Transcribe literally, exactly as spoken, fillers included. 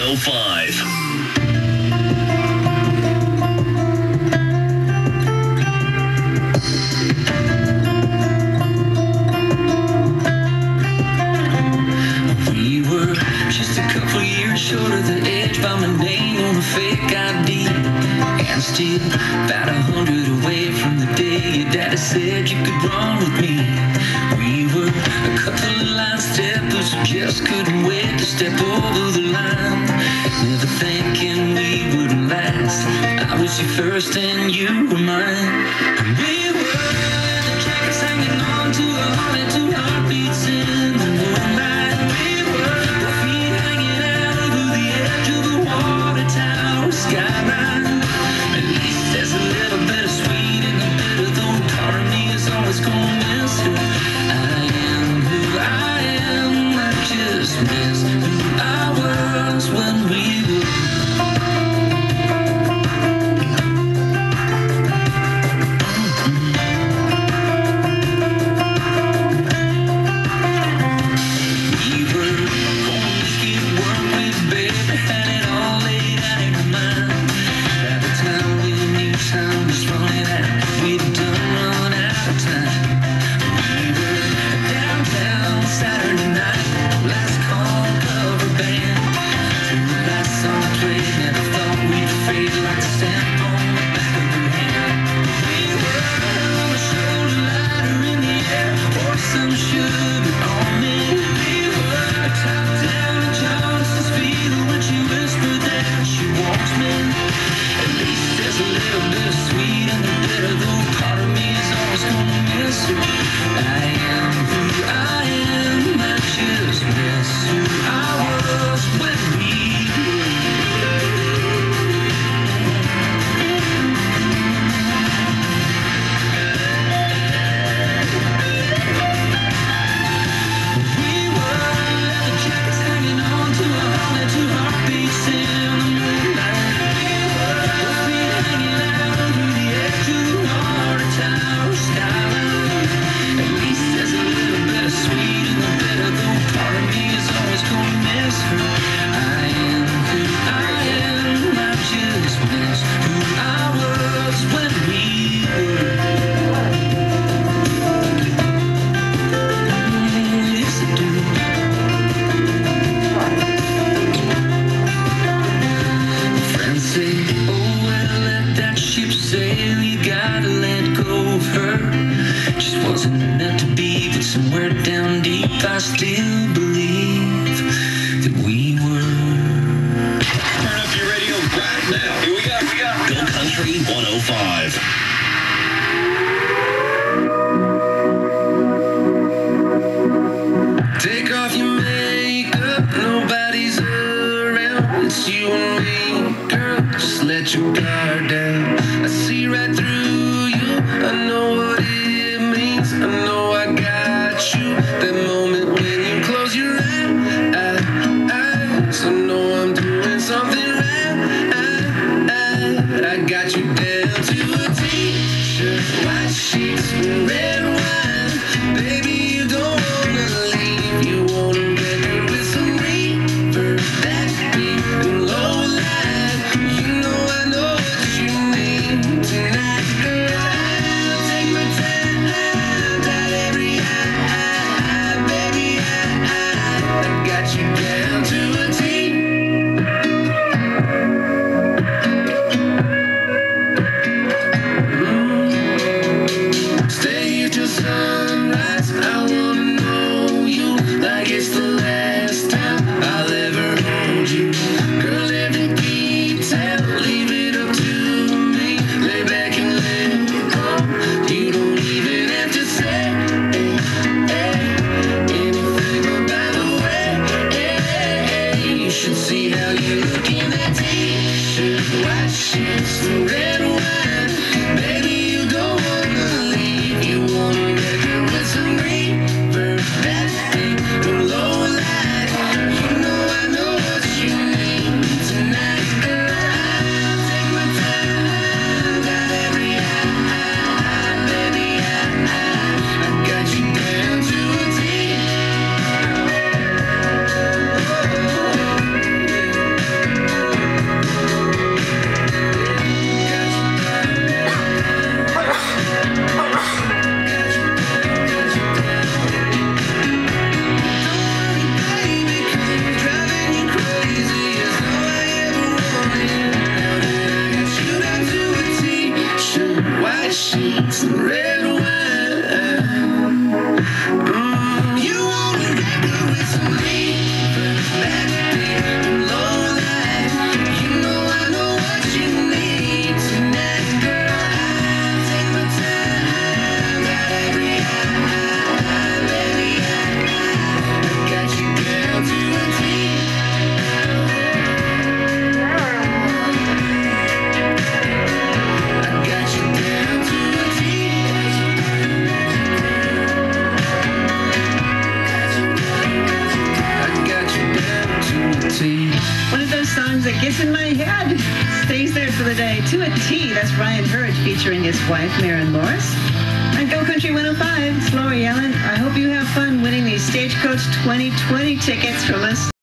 oh five. Shorter the edge by my name on a fake I D, and still about a hundred away from the day your daddy said you could run with me. We were a couple of line steppers who just couldn't wait to step over the line, never thinking we wouldn't last. I was your first and you were mine. And we were the jackets hanging on to a Harley, two heartbeats in the moonlight. We were the feet hanging out the edge of the water tower skyline. At least there's a little bit of sweet in the bitter, though part of me is always gonna miss her. I am who I am, I just miss who I was when we were. I still believe that we were. Turn up your radio right now. Here we go, we got Go Country one oh five. Take off your makeup, nobody's around. It's you and me, girl, just let your guard down. I see right through you, I know what it means. I know I got you. That moment when you close your eyes, I know I'm doing something right. I, I got you down to a t-shirt, white sheets, and red wine. Baby, you don't wanna leave. You wanna record with some reverb, backbeat, and low line. You know I know what you need tonight, girl. I'll take my time, dot every I, baby, I, I got you down to a T. Mm. Stay here till sunrise. I wanna know you like it's the last time I'll ever hold you. Girl, every detail, leave it up to me. Lay back and let it go. You don't even have to say anything, but by the way, you should see how you look in that t-shirt, white sheets, and red wine. Baby, you don't wanna leave. You wanna record with some reverb, backbeat, and low light. You know I know what you need tonight, girl. I'll take my time, got every eye, baby, I, I got you down to a T. see. One of those songs that gets in my head, stays there for the day. To a T, that's Ryan Hurd featuring his wife, Maren Morris. On Go Country one oh five, it's Lori Ellen. I hope you have fun winning these Stagecoach twenty twenty tickets from us.